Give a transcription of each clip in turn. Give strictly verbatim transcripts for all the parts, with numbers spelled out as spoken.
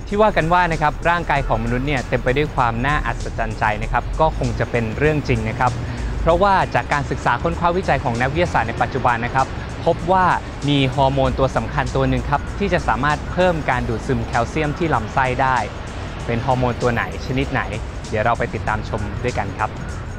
ที่ว่ากันว่านะครับร่างกายของมนุษย์เนี่ยเต็มไปด้วยความน่าอัศจรรย์ใจนะครับก็คงจะเป็นเรื่องจริงนะครับเพราะว่าจากการศึกษาค้นคว้าวิจัยของนักวิทยาศาสตร์ในปัจจุบันนะครับพบว่ามีฮอร์โมนตัวสำคัญตัวหนึ่งครับที่จะสามารถเพิ่มการดูดซึมแคลเซียมที่ลำไส้ได้เป็นฮอร์โมนตัวไหนชนิดไหนเดี๋ยวเราไปติดตามชมด้วยกันครับ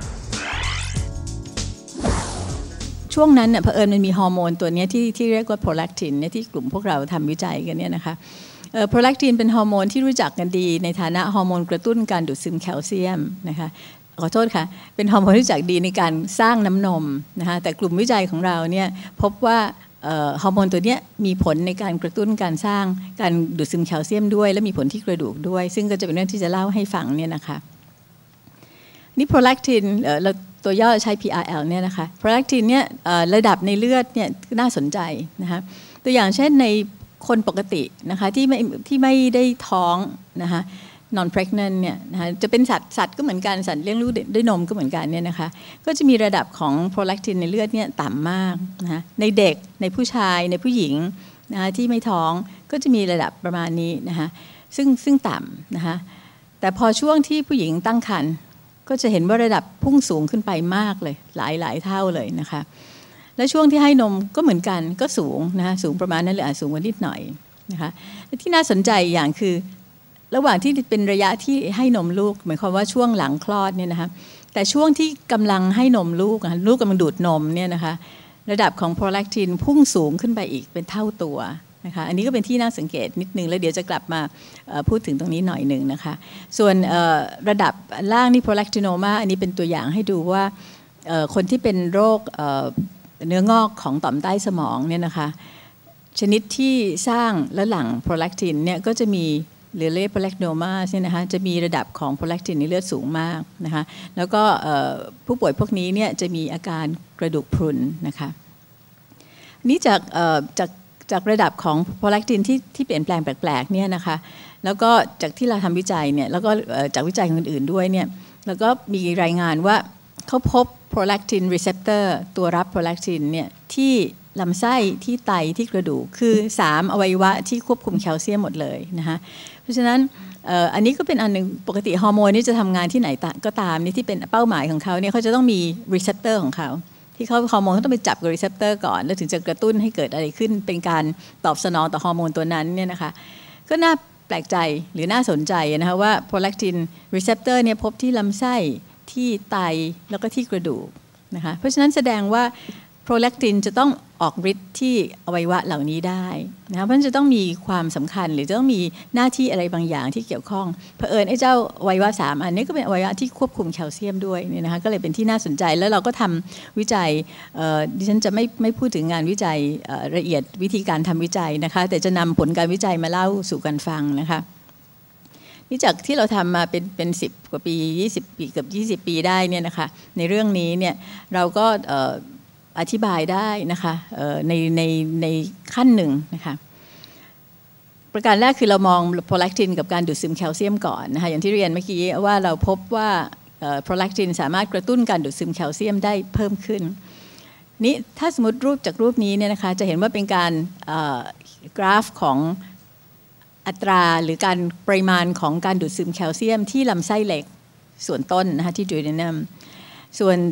ช่วงนั้นเนี่ยเผอิญมันมีฮอร์โมนตัวนี้ที่ที่เรียกว่าโพแลคตินเนี่ยที่กลุ่มพวกเราทำวิจัยกันเนี่ยนะคะโพแลคตินเป็นฮอร์โมนที่รู้จักกันดีในฐานะฮอร์โมนกระตุ้นการดูดซึมแคลเซียมนะคะขอโทษค่ะเป็นฮอร์โมนที่รู้จักดีในการสร้างน้ำนมนะคะแต่กลุ่มวิจัยของเราเนี่ยพบว่าฮอร์โมนตัวนี้มีผลในการกระตุ้นการสร้างการดูดซึมแคลเซียมด้วยและมีผลที่กระดูกด้วยซึ่งก็จะเป็นเรื่องที่จะเล่าให้ฟังเนี่ยนะคะนี่โพแลคตินเราตัวย่อใช้ พี อาร์ แอล เนี่ยนะคะโพแลคตินเนี่ยระดับในเลือดเนี่ยน่าสนใจนะคะตัวอย่างเช่นในคนปกตินะคะที่ไม่ที่ไม่ได้ท้องนะคะ non pregnant เนี่ยนะคะจะเป็นสัตว์สัตว์ก็เหมือนกันสัตว์เลี้ยงลูกด้วยนมก็เหมือนกันเนี่ยนะคะก็จะมีระดับของโพแลคตินในเลือดเนี่ยต่ำมากนะคะในเด็กในผู้ชายในผู้หญิงนะคะที่ไม่ท้องก็จะมีระดับประมาณนี้นะคะซึ่งซึ่งต่ำนะคะแต่พอช่วงที่ผู้หญิงตั้งครรภ์ก็จะเห็นว่าระดับพุ่งสูงขึ้นไปมากเลยหลายหลายเท่าเลยนะคะและช่วงที่ให้นมก็เหมือนกันก็สูงนะคะสูงประมาณนั้นหรืออาจสูงกว่านิดหน่อยนะคะที่น่าสนใจอย่างคือระหว่างที่เป็นระยะที่ให้นมลูกหมายความว่าช่วงหลังคลอดเนี่ยนะคะแต่ช่วงที่กำลังให้นมลูกลูกกำลังดูดนมเนี่ยนะคะระดับของโพแลคตินพุ่งสูงขึ้นไปอีกเป็นเท่าตัวนะคะอันนี้ก็เป็นที่น่าสังเกตนิดนึงแล้วเดี๋ยวจะกลับมาพูดถึงตรงนี้หน่อยหนึ่งนะคะส่วนระดับล่างนี่โพแลคติโนมาอันนี้เป็นตัวอย่างให้ดูว่าคนที่เป็นโรคเนื้องอกของต่อมใต้สมองเนี่ยนะคะชนิดที่สร้างและหลั่งโพแลคตินเนี่ยก็จะมีหรือเรียกโพแลคโนมาเนี่ยนะคะจะมีระดับของโพแลคตินในเลือดสูงมากนะคะแล้วก็ผู้ป่วยพวกนี้เนี่ยจะมีอาการกระดูกพรุนนะคะนี่จากจากจากระดับของโพแลคตินที่ที่เปลี่ยนแปลงแปลกๆเนี่ยนะคะแล้วก็จากที่เราทำวิจัยเนี่ยแล้วก็จากวิจัยอื่นๆด้วยเนี่ยแล้วก็มีรายงานว่าเขาพบโพแลคตินรีเซพเตอร์ตัวรับโพแลคตินเนี่ยที่ลำไส้ที่ไตที่กระดูกคือสามอวัยวะที่ควบคุมแคลเซียมหมดเลยนะคะเพราะฉะนั้นอันนี้ก็เป็นอันนึงปกติฮอร์โมนนี่จะทำงานที่ไหนก็ตามนี่ที่เป็นเป้าหมายของเขาเนี่ยเขาจะต้องมีรีเซพเตอร์ของเขาที่เขาฮอร์โมนเขาต้องไปจับกับรีเซพเตอร์ก่อนแล้วถึงจะกระตุ้นให้เกิดอะไรขึ้นเป็นการตอบสนองต่อฮอร์โมนตัวนั้นเนี่ยนะคะก็น่าแปลกใจหรือน่าสนใจนะคะว่าโพแลคตินรีเซพเตอร์เนี่ยพบที่ลำไส้ที่ไตแล้วก็ที่กระดูกนะคะเพราะฉะนั้นแสดงว่าโพแลคตินจะต้องออกฤทธิ์ที่อวัยวะเหล่านี้ได้นะคะเพราะฉะนั้นจะต้องมีความสำคัญหรือจะต้องมีหน้าที่อะไรบางอย่างที่เกี่ยวข้องเผอิญไอ้เจ้าอวัยวะสามอันนี้ก็เป็นอวัยวะที่ควบคุมแคลเซียมด้วยเนี่ยนะคะก็เลยเป็นที่น่าสนใจแล้วเราก็ทำวิจัยดิฉันจะไม่ไม่พูดถึงงานวิจัยละเอียดวิธีการทำวิจัยนะคะแต่จะนำผลการวิจัยมาเล่าสู่กันฟังนะคะนี่จากที่เราทำมาเป็นเป็นสิบกว่าปียี่สิบปีเกือบยี่สิบปีได้เนี่ยนะคะในเรื่องนี้เนี่ยเราก็อธิบายได้นะคะในในในขั้นหนึ่งนะคะประการแรกคือเรามองโพแลคตินกับการดูดซึมแคลเซียมก่อนนะคะอย่างที่เรียนเมื่อกี้ว่าเราพบว่าโพแลคตินสามารถกระตุ้นการดูดซึมแคลเซียมได้เพิ่มขึ้นนี้ถ้าสมมติรูปจากรูปนี้เนี่ยนะคะจะเห็นว่าเป็นการกราฟของอัตราหรือการปริมาณของการดูดซึมแคลเซียมที่ลำไส้เล็กส่วนต้นนะคะที่ดูเดนัมส่วน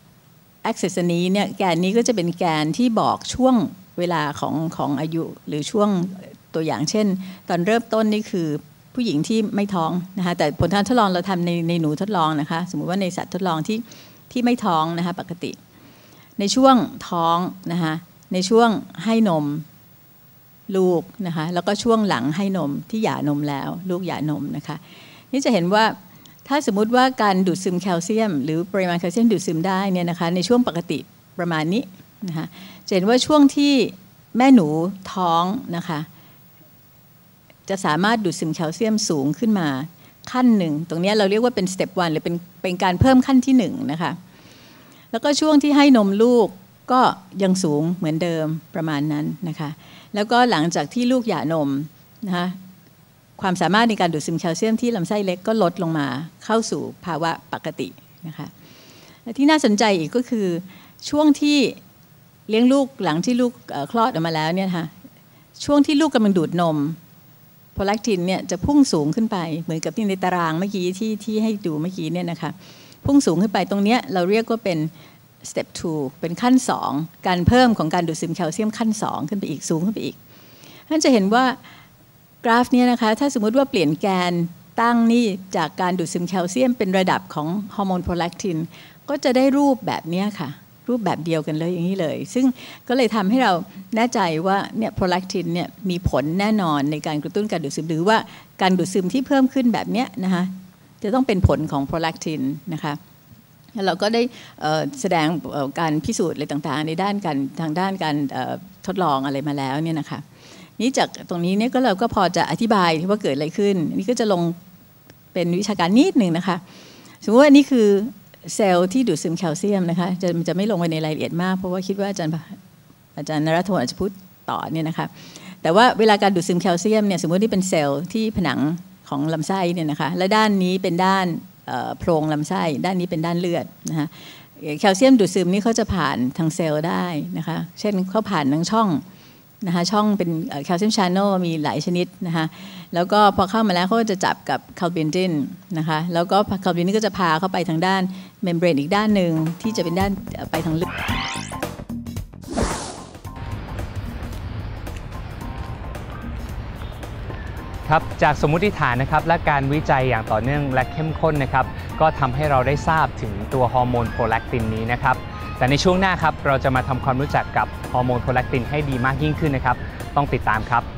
axis นี้เนี่ยแกนนี้ก็จะเป็นแกนที่บอกช่วงเวลาของของอายุหรือช่วงตัวอย่างเช่นตอนเริ่มต้นนี่คือผู้หญิงที่ไม่ท้องนะคะแต่ผลการทดลองเราทำในในหนูทดลองนะคะสมมุติว่าในสัตว์ทดลองที่ที่ไม่ท้องนะคะปกติในช่วงท้องนะคะในช่วงให้นมลูกนะคะแล้วก็ช่วงหลังให้นมที่หย่านมแล้วลูกหย่านมนะคะนี่จะเห็นว่าถ้าสมมุติว่าการดูดซึมแคลเซียมหรือปริมาณแคลเซียมดูดซึมได้เนี่ยนะคะในช่วงปกติประมาณนี้นะคะจะเห็นว่าช่วงที่แม่หนูท้องนะคะจะสามารถดูดซึมแคลเซียมสูงขึ้นมาขั้นหนึ่งตรงนี้เราเรียกว่าเป็นสเต็ปวันหรือเป็นเป็นการเพิ่มขั้นที่หนึ่งนะคะแล้วก็ช่วงที่ให้นมลูกก็ยังสูงเหมือนเดิมประมาณนั้นนะคะแล้วก็หลังจากที่ลูกหย่านมนะคะความสามารถในการดูดซึมแคลเซียมที่ลำไส้เล็กก็ลดลงมาเข้าสู่ภาวะปกตินะคะและที่น่าสนใจอีกก็คือช่วงที่เลี้ยงลูกหลังที่ลูกคลอดออกมาแล้วเนี่ยค่ะช่วงที่ลูกกำลังดูดนมโพแลคตินเนี่ยจะพุ่งสูงขึ้นไปเหมือนกับที่ในตารางเมื่อกี้ที่ที่ให้ดูเมื่อกี้เนี่ยนะคะพุ่งสูงขึ้นไปตรงเนี้ยเราเรียกว่าเป็น step ทู เป็นขั้นสองการเพิ่มของการดูดซึมแคลเซียมขั้นสองขึ้นไปอีกสูงขึ้นไปอีกท่านจะเห็นว่ากราฟนี้นะคะถ้าสมมุติว่าเปลี่ยนแกนตั้งนี่จากการดูดซึมแคลเซียมเป็นระดับของฮอร์โมนโพแลคตินก็จะได้รูปแบบนี้ค่ะรูปแบบเดียวกันเลยอย่างนี้เลยซึ่งก็เลยทำให้เราแน่ใจว่าเนี่ยโพแลคตินเนี่ยมีผลแน่นอนในการกระตุ้นการดูดซึมหรือว่าการดูดซึมที่เพิ่มขึ้นแบบเนี้ยนะคะจะต้องเป็นผลของโพแลคตินนะคะเราก็ได้แสดงการพิสูจน์อะไรต่างๆในด้านการทางด้านการทดลองอะไรมาแล้วเนี่ยนะคะนี้จากตรงนี้เนี่ยก็เราก็พอจะอธิบายว่าเกิดอะไรขึ้นนี่ก็จะลงเป็นวิชาการนิดหนึ่งนะคะสมมติว่านี่คือเซลล์ที่ดูดซึมแคลเซียมนะคะจะจะไม่ลงไปในรายละเอียดมากเพราะว่าคิดว่าอาจารย์อาจารย์นรัฐพลอาจจะพูดต่อเนี่ยนะคะแต่ว่าเวลาการดูดซึมแคลเซียมเนี่ยสมมติที่เป็นเซลล์ที่ผนังของลำไส้เนี่ยนะคะและด้านนี้เป็นด้านโพรงลำไส้ด้านนี้เป็นด้านเลือดนะคะแคลเซียมดูดซึมนี่เขาจะผ่านทางเซลล์ได้นะคะเช่นเขาผ่านทางช่องนะคะช่องเป็นแคลเซียมชานเนลมีหลายชนิดนะคะแล้วก็พอเข้ามาแล้วเขาจะจับกับคาร์บินดินนะคะแล้วก็คาร์บินดินก็จะพาเข้าไปทางด้านเมมเบรนอีกด้านหนึ่งที่จะเป็นด้านไปทางลึกครับจากสมมุติฐานนะครับและการวิจัยอย่างต่อเนื่องและเข้มข้นนะครับก็ทำให้เราได้ทราบถึงตัวฮอร์โมนโพแลคตินนี้นะครับแต่ในช่วงหน้าครับเราจะมาทำความรู้จักกับฮอร์โมนโพแลคตินให้ดีมากยิ่งขึ้นนะครับต้องติดตามครับ